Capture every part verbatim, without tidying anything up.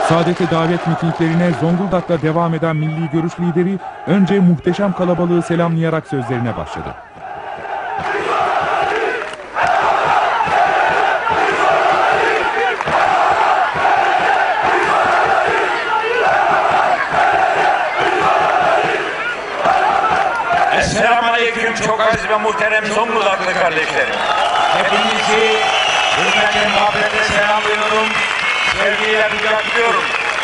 Saadet'e davet mitinglerine Zonguldak'ta devam eden Milli Görüş lideri önce muhteşem kalabalığı selamlayarak sözlerine başladı. Esselamu Aleyküm çok aziz ve muhterem Zonguldaklı kardeşlerim. Hepinizi hürmetle, muhabbetle selamlıyorum, sevgiyle kucaklıyorum.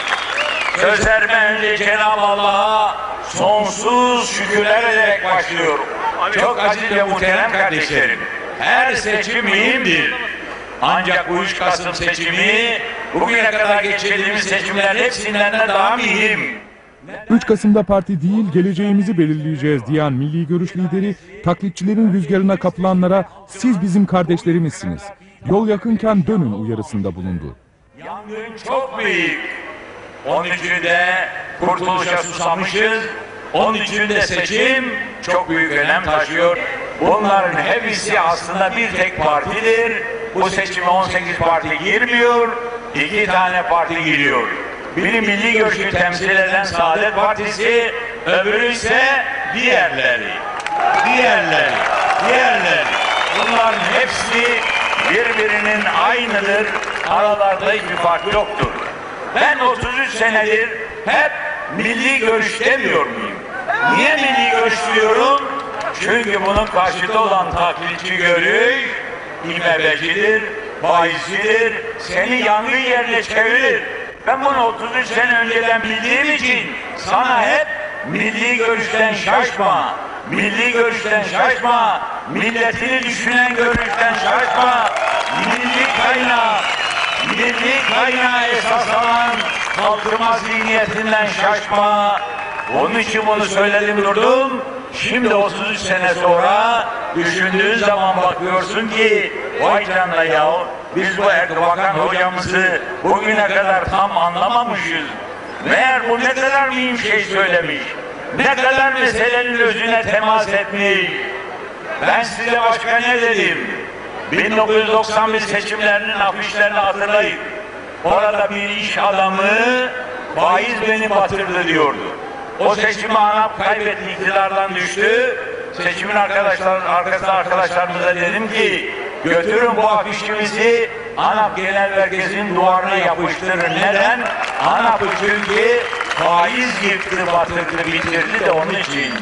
Sözlerime önce Cenab-ı Allah'a sonsuz şükürler ederek başlıyorum. Çok aziz ve muhterem kardeşlerim, her seçim mühimdir. Ancak bu üç Kasım seçimi bugüne kadar geçirdiğimiz seçimlerin hepsinden de daha mühim. üç Kasım'da parti değil, geleceğimizi belirleyeceğiz diyen Milli Görüş lideri, taklitçilerin rüzgarına kapılanlara siz bizim kardeşlerimizsiniz, yol yakınken dönün uyarısında bulundu. Yangın çok büyük. Onun için de kurtuluşa susamışız. Onun için de seçim çok büyük önem taşıyor. Bunların hepsi aslında bir tek partidir. Bu seçime on sekiz parti girmiyor, iki tane parti giriyor. Biri Milli Görüş'ü temsil eden Saadet Partisi, öbürü ise diğerleri. Diğerleri, diğerleri. Bunların hepsi birbirinin aynıdır. Aralarda hiçbir fark yoktur. Ben otuz üç senedir hep Milli Görüş demiyor muyum? Niye Milli Görüş diyorum? Çünkü bunun karşıtı olan taklitçi görüş, imebecidir, faizcidir, seni yangın yerine çevirir. Ben bunu otuz üç sene önceden bildiğim için sana hep Milli Görüşten şaşma, Milli Görüşten şaşma, milletini düşünen görüşten şaşma, milli kaynağı, milli kaynağı esas alan kalkınma zihniyetinden şaşma. Onun için bunu söyledim durdum. Şimdi otuz üç sene sonra düşündüğün zaman bakıyorsun ki vay canına ya, biz bu Erbakan hocamızı bugüne kadar tam anlamamışız. Meğer bu ne kadar mühim şey söylemiş, ne kadar meselenin özüne temas etmiş. Ben size başka ne dedim? bin dokuz yüz doksan bir seçimlerinin afişlerini hatırlayın. Orada bir iş adamı faiz beni batırdı diyordu. O seçimi ANAP kaybetti, iktidardan düştü. Seçimin arkadaşlar, arkasında arkadaşlarımıza dedim ki götürün bu afişimizi ANAP Genel Merkezi'nin duvarına yapıştırın. Neden? ANAP'ı çünkü faiz yıktı, batırdı, bitirdi de onun için.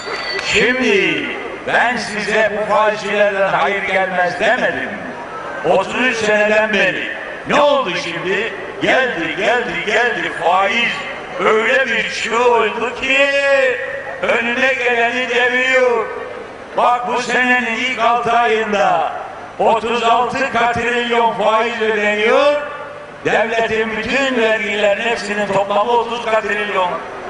Şimdi ben size bu faizcilerden hayır gelmez demedim. otuz üç seneden beri. Ne oldu şimdi? Geldi, geldi, geldi faiz. Öyle bir çığ oldu ki önüne geleni deviriyor. Bak bu senenin ilk altı ayında otuz altı katrilyon faiz ödeniyor. Devletin bütün vergilerin hepsinin toplamı otuz katrilyon.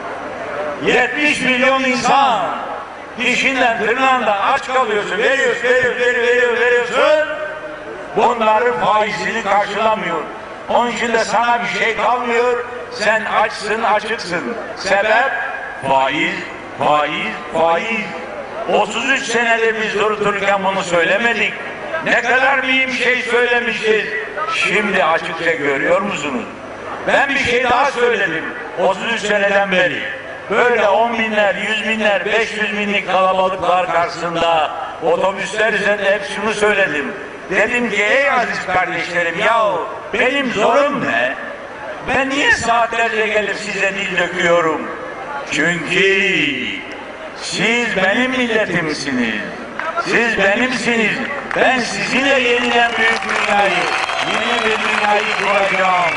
yetmiş milyon insan dişinden tırnağından aç kalıyorsun. Veriyorsun, veriyorsun, veriyorsun, veriyorsun. Bunların faizini karşılamıyor. Onun için de sana bir şey kalmıyor. Sen açsın, açıksın. Sebep faiz, faiz, faiz. otuz üç senedir biz durup dururken bunu söylemedik. Ne kadar mühim şey söylemişiz. Şimdi açıkça görüyor musunuz? Ben bir şey daha söyledim otuz üç seneden beri. Böyle on binler, yüz binler, beş yüz binlik kalabalıklar karşısında otobüsler üzerinde hep şunu söyledim. Dedim ki ey aziz kardeşlerim yahu benim zorum ne? Ben niye saatlerce gelip size dil döküyorum? Çünkü siz benim milletimsiniz. Siz benimsiniz. Ben sizinle yeniden büyük dünyayı, yeni bir dünyayı kuracağım.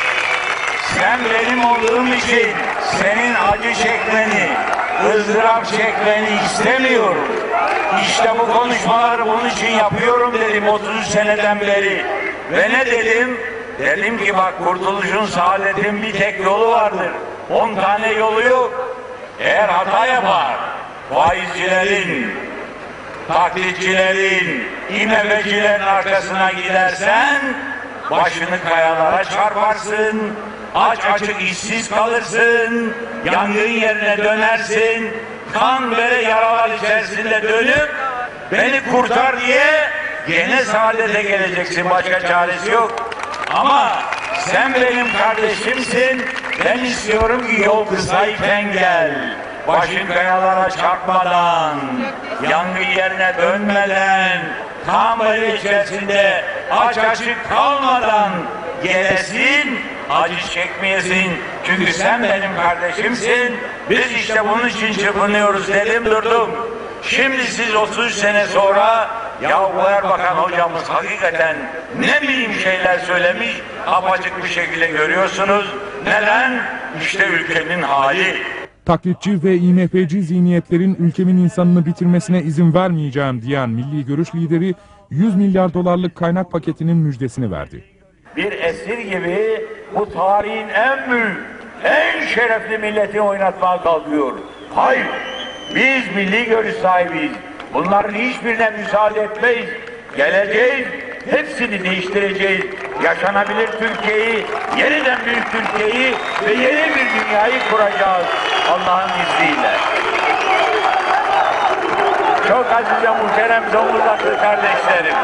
Sen benim olduğum için senin acı çekmeni, ızdırap çekmeni istemiyorum. İşte bu konuşmaları bunun için yapıyorum dedim otuz üç seneden beri. Ve ne dedim? Dedim ki bak kurtuluşun, saadetin bir tek yolu vardır. On tane yolu yok. Eğer hata yapar, faizcilerin, taklitçilerin, imemecilerin arkasına gidersen başını kayalara çarparsın, aç açık işsiz kalırsın, yangın yerine dönersin, kan böyle yaralar içerisinde dönüp beni kurtar diye gene saadete geleceksin, başka çaresi yok. Ama Sen benim kardeşimsin. Ben istiyorum ki yol kısayken gel. Başın kayalara çarpmadan, yangın yerine dönmeden, kan böyle içerisinde aç açık kalmadan gelesin, acı çekmeyesin. Çünkü sen benim kardeşimsin. Biz işte bunun için çırpınıyoruz dedim durdum. Şimdi siz otuz sene sonra ya bu Erbakan hocamız hakikaten ne bileyim şeyler söylemiş, apaçık bir şekilde görüyorsunuz. Neden? İşte ülkenin hali. Taklitçi ve İ M F'ci zihniyetlerin ülkemin insanını bitirmesine izin vermeyeceğim diyen milli görüş lideri yüz milyar dolarlık kaynak paketinin müjdesini verdi. Bir esir gibi bu tarihin en büyük, en şerefli milleti oynatmaya kalkıyor. Hayır, biz milli görüş sahibiyiz. Bunların hiçbirine müsaade etmeyiz. Geleceğiz, hepsini değiştireceğiz. Yaşanabilir Türkiye'yi, yeniden büyük Türkiye'yi ve yeni bir dünyayı kuracağız Allah'ın izniyle. Çok aziz ve muhterem Zonguldaklı kardeşlerim.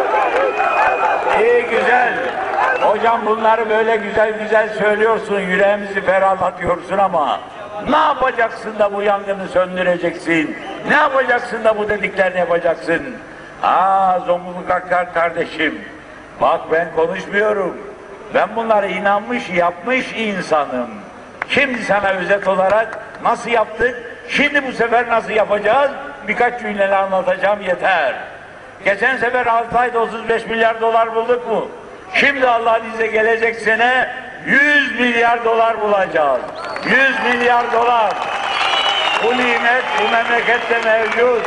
İyi güzel. Hocam bunları böyle güzel güzel söylüyorsun, yüreğimizi ferahlatıyorsun ama ne yapacaksın da bu yangını söndüreceksin? Ne yapacaksın da bu dediklerini yapacaksın? Aa Zonguldaklı kardeşim, bak ben konuşmuyorum. Ben bunları inanmış, yapmış insanım. Şimdi sana özet olarak nasıl yaptık? Şimdi bu sefer nasıl yapacağız? Birkaç cümleyle anlatacağım yeter. Geçen sefer altı ayda otuz beş milyar dolar bulduk mu? Şimdi Allah'ın izniyle gelecek sene yüz milyar dolar bulacağız. yüz milyar dolar. Bu nimet bu memlekette mevcut.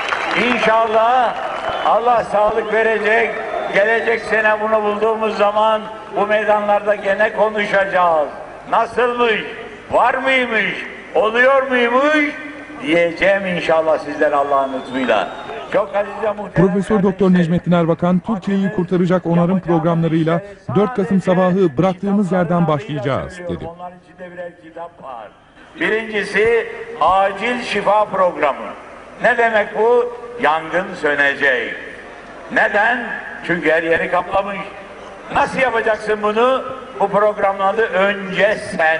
İnşallah Allah sağlık verecek. Gelecek sene bunu bulduğumuz zaman bu meydanlarda gene konuşacağız. Nasılmış? Var mıymış? Oluyor muymuş? Diyeceğim inşallah sizler Allah'ın lütfuyla. Çok aziz ve muhterem Profesör Doktor Necmettin Erbakan, Türkiye'yi kurtaracak onarım programlarıyla dört Kasım sabahı bıraktığımız yerden başlayacağız dedi. Onların içinde birer kitap var. Birincisi acil şifa programı. Ne demek bu? Yangın sönecek. Neden? Çünkü her yeri kaplamış. Nasıl yapacaksın bunu? Bu programın adı Önce Sen.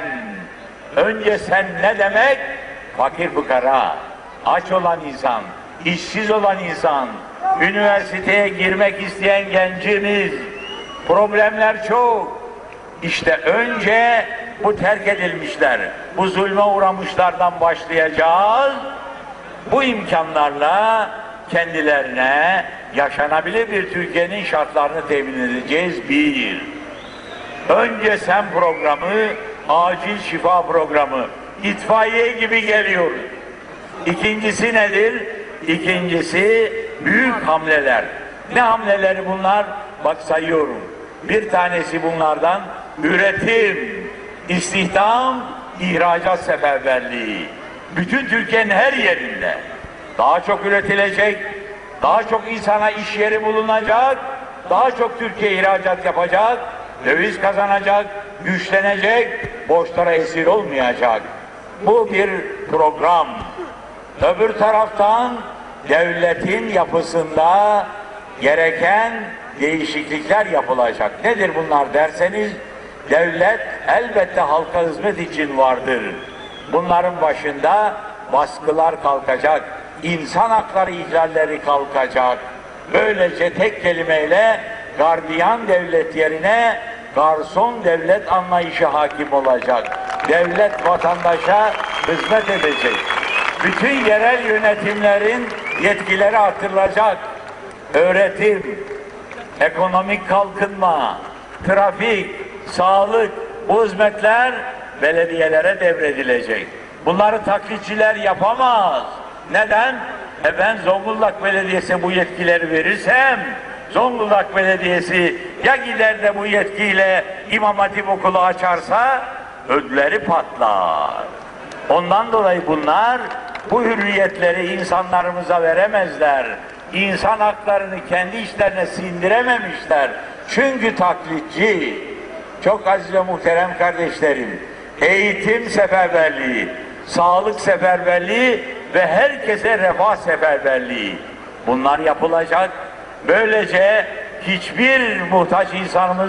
Önce sen ne demek? Fakir fukara, aç olan insan, işsiz olan insan, üniversiteye girmek isteyen gencimiz, problemler çok. İşte önce bu terk edilmişler, bu zulme uğramışlardan başlayacağız. Bu imkanlarla kendilerine yaşanabilir bir Türkiye'nin şartlarını temin edeceğiz. Bir, Önce Sen programı, acil şifa programı, itfaiye gibi geliyor. İkincisi nedir? İkincisi büyük hamleler. Ne hamleleri bunlar? Bak sayıyorum. Bir tanesi bunlardan üretim, istihdam, ihracat seferberliği. Bütün Türkiye'nin her yerinde daha çok üretilecek, daha çok insana iş yeri bulunacak, daha çok Türkiye ihracat yapacak, döviz kazanacak, güçlenecek, borçlara esir olmayacak. Bu bir program. Öbür taraftan devletin yapısında gereken değişiklikler yapılacak. Nedir bunlar derseniz, devlet elbette halka hizmet için vardır. Bunların başında baskılar kalkacak, insan hakları ihlalleri kalkacak. Böylece tek kelimeyle gardiyan devlet yerine garson devlet anlayışı hakim olacak. Devlet vatandaşa hizmet edecek. Bütün yerel yönetimlerin yetkileri artırılacak. Öğretim, ekonomik kalkınma, trafik, sağlık, bu hizmetler belediyelere devredilecek. Bunları taklitçiler yapamaz. Neden? E ben Zonguldak Belediyesi bu yetkileri verirsem, Zonguldak Belediyesi ya gider de bu yetkiyle İmam Hatip Okulu açarsa ödleri patlar. Ondan dolayı bunlar bu hürriyetleri insanlarımıza veremezler. İnsan haklarını kendi işlerine sindirememişler. Çünkü taklitçi. Çok aziz ve muhterem kardeşlerim, eğitim seferberliği, sağlık seferberliği ve herkese refah seferberliği, bunlar yapılacak. Böylece hiçbir muhtaç insanımız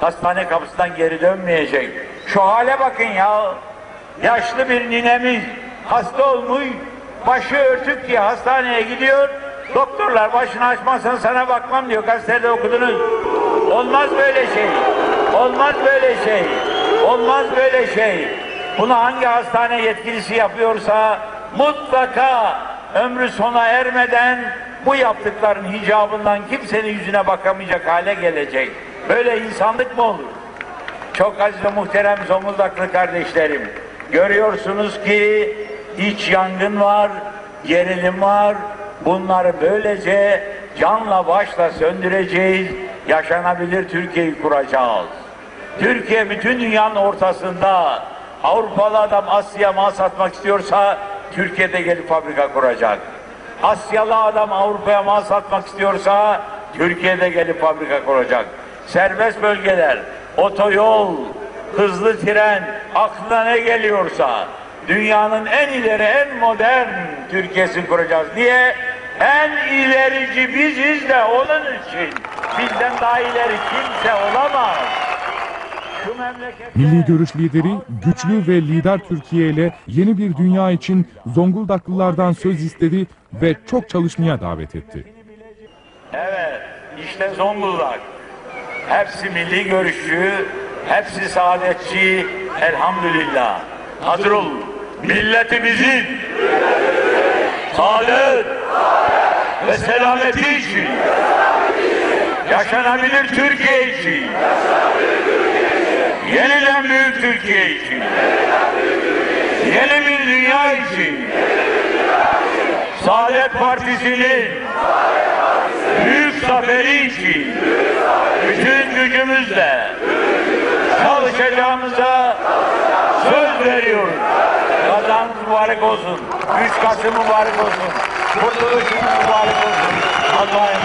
hastane kapısından geri dönmeyecek. Şu hale bakın ya. Yaşlı bir ninemiz hasta olmuş, başı örtük diye hastaneye gidiyor. Doktorlar başını açmazsan sana bakmam diyor. Gazetede okudunuz. Olmaz böyle şey. Olmaz böyle şey. Olmaz böyle şey. Bunu hangi hastane yetkilisi yapıyorsa mutlaka ömrü sona ermeden bu yaptıkların hicabından kimsenin yüzüne bakamayacak hale gelecek. Böyle insanlık mı olur? Çok aziz ve muhterem Zonguldaklı kardeşlerim, görüyorsunuz ki iç yangın var, gerilim var. Bunları böylece canla başla söndüreceğiz, yaşanabilir Türkiye'yi kuracağız. Türkiye bütün dünyanın ortasında. Avrupalı adam Asya'ya mal satmak istiyorsa Türkiye'de gelip fabrika kuracak. Asyalı adam Avrupa'ya mal satmak istiyorsa Türkiye'de gelip fabrika kuracak. Serbest bölgeler, otoyol, hızlı tren, aklına ne geliyorsa dünyanın en ileri, en modern Türkiye'sini kuracağız diye en ilerici biziz de onun için bizden daha ileri kimse olamaz. Şu memlekette... Milli Görüş lideri güçlü ve lider Türkiye ile yeni bir dünya için Zonguldaklılardan söz istedi ve çok çalışmaya davet etti. Evet, işte Zonguldak. Hepsi milli görüşçü, hepsi saadetçi, elhamdülillah. Hazır olun. Milletimizin saadet ve selameti için, yaşanabilir Türkiye için, yeniden büyük Türkiye için, yeni bir dünya için, Saadet Partisi'nin büyük zaferi için bütün gücümüzle çalışacağımıza söz veriyoruz. Kazanız mübarek olsun. üç Kasım mübarek olsun. Kurtuluşumuz mübarek olsun. Allah'a emanet.